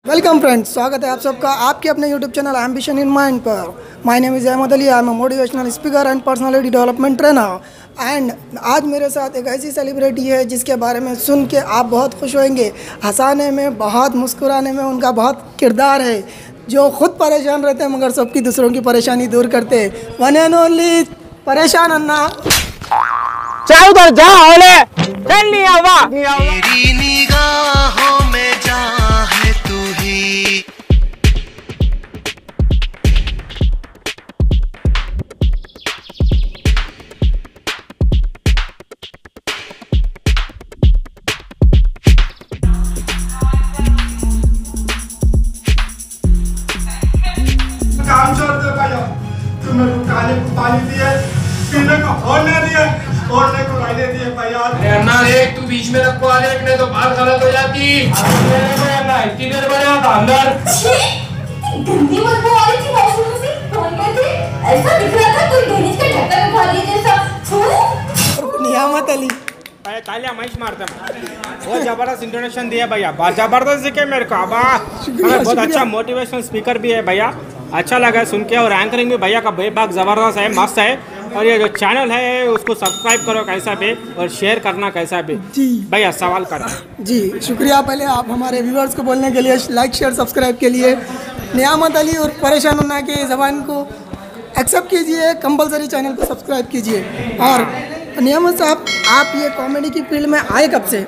Welcome friends, स्वागत है आप सबका आपके अपने YouTube channel ambition in mind पर। My name is Ahmed Ali. I am a motivational speaker and personality development trainer. And आज मेरे साथ एक ऐसी सेलिब्रिटी है जिसके बारे में सुन के आप बहुत खुश होंगे। हंसाने में, बहुत मुस्कुराने में उनका बहुत किरदार है, जो खुद परेशान रहते हैं मगर सबकी दूसरों की परेशानी दूर करते हैं। वन एंड ओनली परेशान अन्ना। जा उधर जा, ओले चल नहीं आवा। तेरी निगाहों में जा है तू ही। काम छोड़ दे भैया, तू मेरे को खाने को पानी दिए, पीने को होने दिए, ओढ़ने को रहने दिए भैया। अन्ना देख, तू बीच में रखवा ले, नहीं तो बात गलत हो जाती। इतनी देर बना था अंदर। गंदी बदबू आ रही थी वॉशरूम से। कौन गए थे? ऐसा दिख रहा था कोई ड्रेनेज का ढक्कन उठा लिए जैसा। छू नियामत अली तालियां मैच मारते हैं। बहुत जबरदस्त इंट्रोडक्शन दिया भैया, बहुत जबरदस्त दिखे मेरे को। अब बहुत अच्छा मोटिवेशनल स्पीकर भी है भैया, अच्छा लगा सुन के। और एंकरिंग भी भैया का बेबाक ज़बरदस्त है, मस्त है। और ये जो चैनल है उसको सब्सक्राइब करो कैसा भी, और शेयर करना कैसा भी। जी भैया सवाल करो। जी शुक्रिया। पहले आप हमारे व्यूअर्स को बोलने के लिए, लाइक शेयर सब्सक्राइब के लिए नियामत अली और परेशान अन्ना के ज़बान को एक्सेप्ट कीजिए, कंपलसरी चैनल को सब्सक्राइब कीजिए। और नियामत साहब, आप ये कॉमेडी की फील्ड में आए कब से?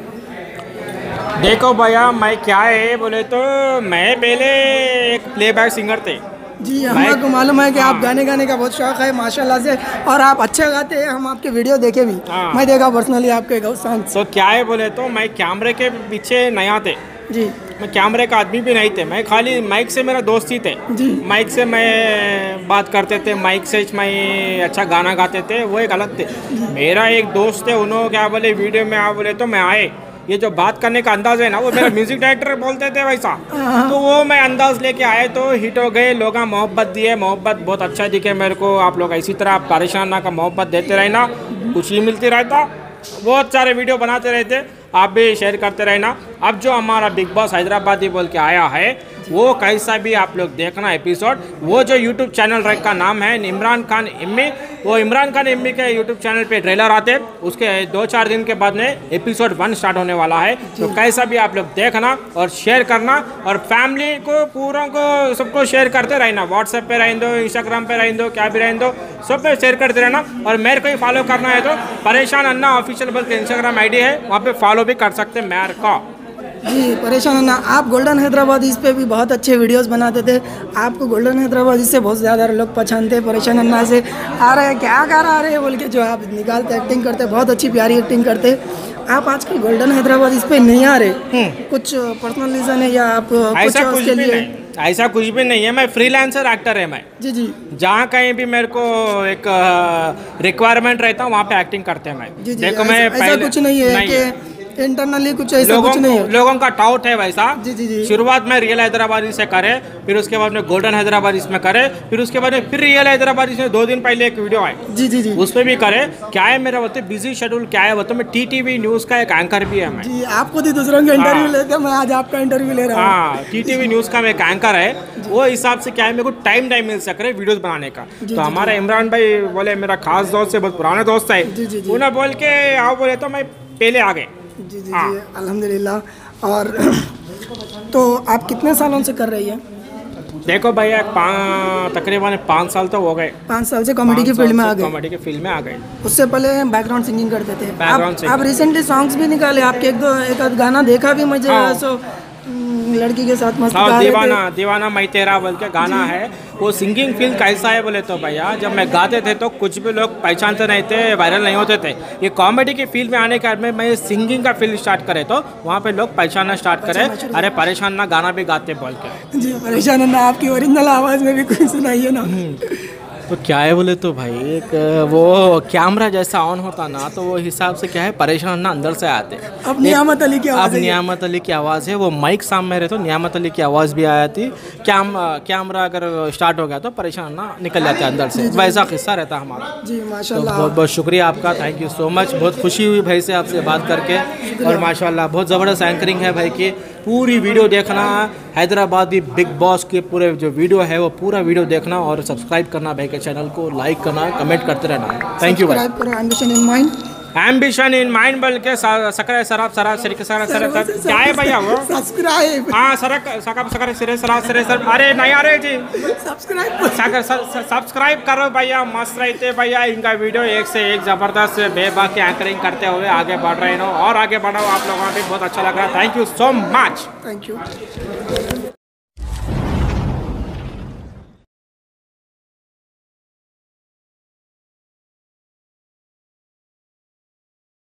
देखो भैया, मैं क्या है बोले तो मैं पहले एक प्लेबैक सिंगर थे। जी, हमको मालूम है कि आप गाने गाने का बहुत शौक है माशाल्लाह से, और आप अच्छे गाते हैं। हम आपके वीडियो देखे भी, मैं देखा पर्सनली आपके सॉन्ग। तो क्या है बोले तो मैं कैमरे के पीछे नया थे जी। मैं कैमरे का आदमी भी नहीं थे, मैं खाली माइक से मेरा दोस्त ही थे जी। माइक से मैं बात करते थे, माइक से मैं अच्छा गाना गाते थे, वो एक अलग थे। मेरा एक दोस्त थे, उन्होंने क्या बोले वीडियो में आप बोले तो मैं आए, ये जो बात करने का अंदाज है ना, वो मेरा म्यूजिक डायरेक्टर बोलते थे वैसा। तो वो मैं अंदाज लेके आए तो हिट हो गए, लोग मोहब्बत दिए, मोहब्बत बहुत अच्छा दिखे मेरे को। आप लोग इसी तरह परेशान ना का मोहब्बत देते रहना, खुशी मिलती रहता। बहुत सारे वीडियो बनाते रहते, आप भी शेयर करते रहना। अब जो हमारा बिग बॉस हैदराबादी बोल के आया है, वो कैसा भी आप लोग देखना एपिसोड। वो जो यूट्यूब चैनल का नाम है इमरान खान इम्मी, वो इमरान खान इम्मी के यूट्यूब चैनल पे ट्रेलर आते, उसके 2-4 दिन के बाद में एपिसोड 1 स्टार्ट होने वाला है। तो कैसा भी आप लोग देखना और शेयर करना, और फैमिली को पूरा को सबको शेयर करते रहना। व्हाट्सएप पे रहने दो, इंस्टाग्राम पे रहने दो, क्या भी रहने दो, सब पे शेयर करते रहना। और मेरे को ही फॉलो करना है तो परेशान अन्ना ऑफिशियल बोल के इंस्टाग्राम आईडी है, वहाँ पे फॉलो भी कर सकते हैं मेरे को। जी परेशान अन्ना, आप गोल्डन हैदराबाद इस पे भी बहुत अच्छे वीडियोस बनाते थे। आपको गोल्डन हैदराबाद इससे बहुत ज़्यादा लोग पहचानते हैं। परेशान अन्ना से आ रहे हैं, क्या कर आ रहे हैं बोल के जो आप निकालते, एक्टिंग करते, बहुत अच्छी प्यारी एक्टिंग करते। आप आजकल गोल्डन हैदराबाद इस पे नहीं आ रहे, कुछ पर्सनल रीज़न है या आप ऐसा कुछ भी नहीं, ऐसा कुछ भी नहीं है। मैं फ्रीलांसर एक्टर है मैं। जी जी। जहाँ कहीं भी मेरे को एक रिक्वायरमेंट रहता हूँ वहाँ पे एक्टिंग करते हैं मैं। जी जी। देखो मैं ऐसा कुछ नहीं है कि इंटरनली कुछ ऐसा कुछ नहीं है। लोगों का टाउट है वैसा। जी जी जी। शुरुआत में रियल हैदराबादी से करे, फिर उसके बाद में गोल्डन हैदराबादी में करे, फिर उसके बाद में फिर रियल हैदराबादी से 2 दिन पहले एक वीडियो आए, जी जी जी, उस पर भी करे। क्या है मेरा बोलते बिजी शेड्यूल, क्या है बोलते मैं TTV न्यूज़ का एक एंकर भी है मैं। जी, आप खुद ही दूसरों के इंटरव्यू लेते हैं, मैं आज आपका इंटरव्यू ले रहा हूँ। हाँ, TTV न्यूज़ का मैं एक एंकर है, वो हिसाब से क्या है मेरे को टाइम मिल सक रहा है वीडियोस बनाने का। तो हमारा इमरान भाई बोले, मेरा खास दोस्त है, बहुत पुराने दोस्त है, उन्हें बोल के आओ बोले तो मैं पहले आ गए। जी जी जी, अल्हम्दुलिल्लाह। और तो आप कितने सालों से कर रही हैं? देखो भैया, तकरीबन 5 साल तो हो गए। 5 साल से कॉमेडी की फील्ड में आ गए। कॉमेडी की फील्ड में आ गए। उससे पहले बैकग्राउंड सिंगिंग करते थे। बैकग्राउंड आप रिसेंटली सॉन्ग्स भी निकाले, आपके एक गाना देखा भी मुझे। सो लड़की के साथ मस्त गा रहे थे। दीवाना मैं तेरा बोल के गाना है। वो सिंगिंग फील्ड कैसा है बोले तो भैया, जब मैं गाते थे तो कुछ भी लोग पहचानते नहीं थे, वायरल नहीं होते थे। ये कॉमेडी की फील्ड में आने के बाद में मैं सिंगिंग का फील्ड स्टार्ट करे तो वहाँ पे लोग पहचानना स्टार्ट करे, अरे परेशान ना गाना भी गाते बोल के। जी परेशान ना, आपकी ओरिजिनल आवाज़ में भी कुछ सुनाइए ना। तो क्या है बोले तो भाई, एक वो कैमरा जैसा ऑन होता ना, तो वो हिसाब से क्या है परेशान ना अंदर से आते। अब नियामत अली की आवाज़, अब नियामत अली की आवाज़ है, वो माइक सामने रहे तो नियामत अली की आवाज़ भी आया थी। कैमरा अगर स्टार्ट हो गया तो परेशान ना निकल जाते अंदर से, वैसा किस्सा रहता हमारा। जी माशाल्लाह। बहुत बहुत शुक्रिया आपका, थैंक यू सो मच। बहुत खुशी हुई भाई से आपसे बात करके, और माशाल्लाह बहुत ज़बरदस्त एंकरिंग है भाई की। पूरी वीडियो देखना, हैदराबादी बिग बॉस के पूरे जो वीडियो है वो पूरा वीडियो देखना और सब्सक्राइब करना भाई के चैनल को, लाइक करना, कमेंट करते रहना। थैंक यू भाई। सब्सक्राइब करो ambition in mind. Ambition in mind बोल के सकरे सराब सराब सिर के सर क्या है भैया वो? सब्सक्राइब। हाँ सरक सकब सकरे सिरे सराब सिरे सर। अरे नहीं अरे जी सब्सक्राइब सब्सक्राइब करो भैया, मस्त रहते भैया। इनका वीडियो एक से एक ज़बरदस्त बेबाकी एंकरिंग करते हुए आगे बढ़ रहे हो और आगे बढ़ाओ। आप लोगों को भी बहुत अच्छा लग रहा है। Thank you so much. Thank you.